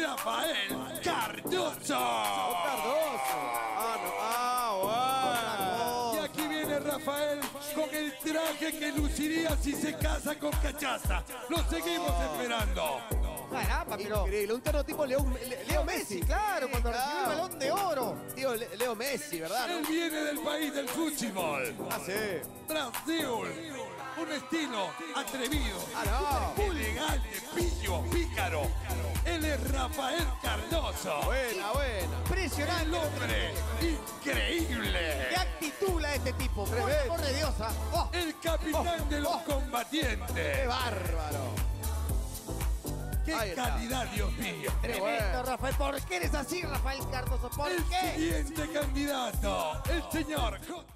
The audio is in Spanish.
Rafael Cardoso. Y aquí viene Rafael con el traje que luciría si se casa con Cachaza. Lo seguimos esperando. Caramba, pero... Increíble, un terno tipo Leo Messi. Claro, cuando recibió el Balón de Oro. Tío, Leo Messi, ¿verdad? Él viene del país del fútbol. Ah, sí. Brasil. Un estilo atrevido, no. elegante, pillo, pícaro. Él es Rafael Cardoso. Buena. Impresionante. El hombre increíble. ¡Qué actitud la de este tipo! Tremendo. ¡Por de diosa! ¡Oh! El capitán de los ¡Qué combatientes. bárbaro! ¡Qué Ahí está. calidad, Dios mío! Tremendo, bueno. Rafael. ¿Por qué eres así, Rafael Cardoso? ¿Por El qué? siguiente candidato, el señor